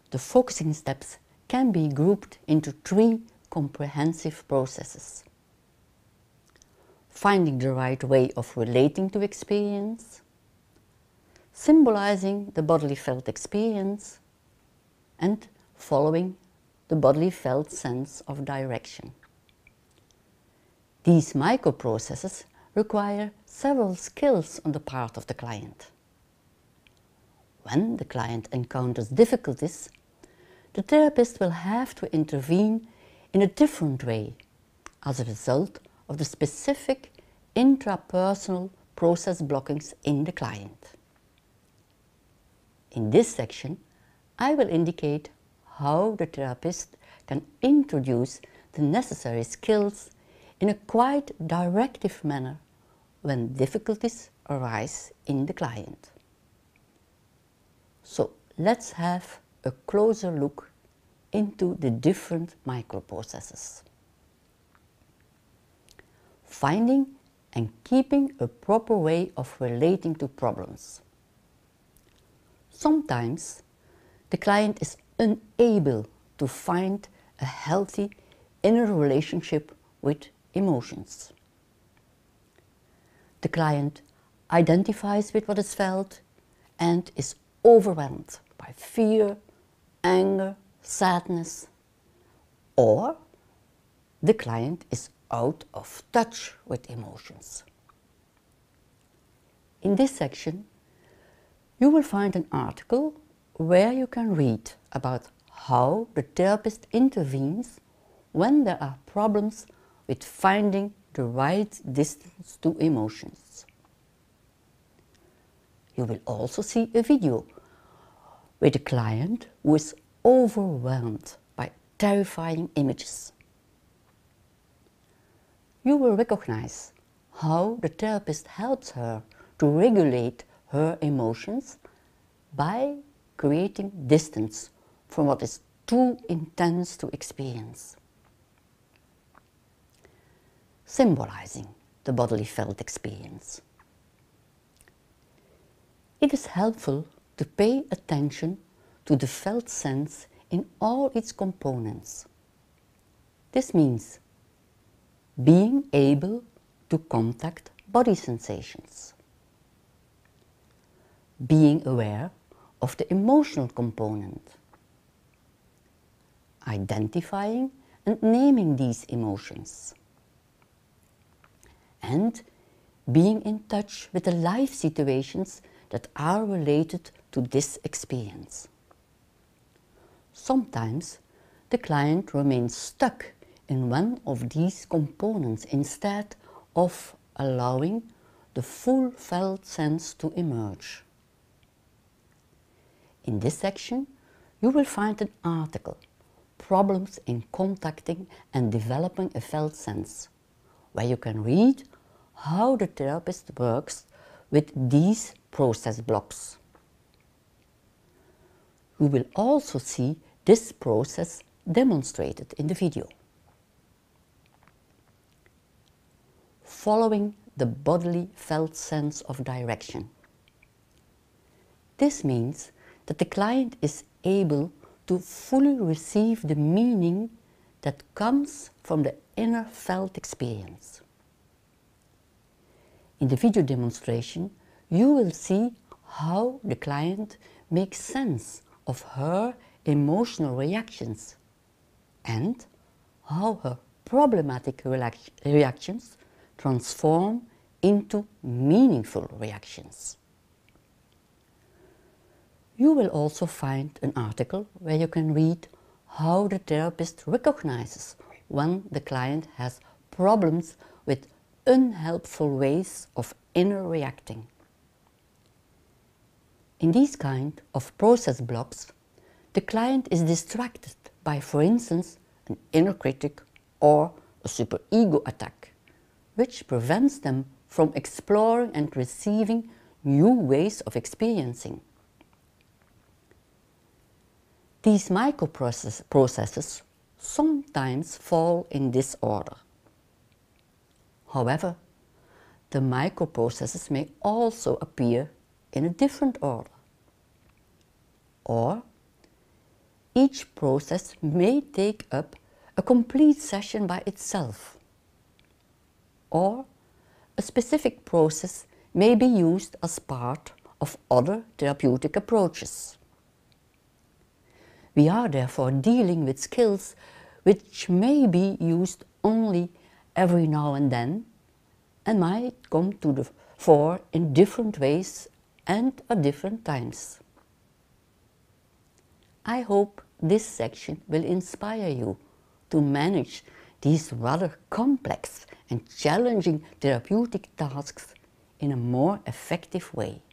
the focusing steps can be grouped into 3 comprehensive processes. Finding the right way of relating to experience, symbolizing the bodily felt experience, and following the bodily felt sense of direction. These microprocesses require several skills on the part of the client. When the client encounters difficulties, the therapist will have to intervene in a different way as a result of the specific intrapersonal process blockings in the client. In this section, I will indicate how the therapist can introduce the necessary skills in a quite directive manner when difficulties arise in the client. So let's have a closer look into the different microprocesses. Finding and keeping a proper way of relating to problems. Sometimes the client is unable to find a healthy inner relationship with emotions. The client identifies with what is felt and is overwhelmed by fear, anger, sadness, or the client is out of touch with emotions. In this section, you will find an article where you can read about how the therapist intervenes when there are problems with finding the right distance to emotions. You will also see a video with a client who is overwhelmed by terrifying images. You will recognize how the therapist helps her to regulate her emotions by creating distance from what is too intense to experience. Symbolizing the bodily felt experience. It is helpful to pay attention to the felt sense in all its components. This means being able to contact body sensations, being aware of the emotional component, identifying and naming these emotions, and being in touch with the life situations that are related to this experience. Sometimes the client remains stuck in one of these components instead of allowing the full felt sense to emerge. In this section, you will find an article, Problems in Contacting and Developing a Felt Sense, where you can read how the therapist works with these process blocks. You will also see this process demonstrated in the video. Following the bodily felt sense of direction. This means that the client is able to fully receive the meaning that comes from the inner felt experience. In the video demonstration, you will see how the client makes sense of her emotional reactions and how her problematic reactions transform into meaningful reactions. You will also find an article where you can read how the therapist recognizes when the client has problems with unhelpful ways of inner reacting. In these kind of process blocks, the client is distracted by, for instance, an inner critic or a superego attack, which prevents them from exploring and receiving new ways of experiencing. These microprocesses sometimes fall in this order. However, the microprocesses may also appear in a different order. Or each process may take up a complete session by itself, or a specific process may be used as part of other therapeutic approaches. We are therefore dealing with skills which may be used only every now and then and might come to the fore in different ways and at different times. I hope this section will inspire you to manage these rather complex and challenging therapeutic tasks in a more effective way.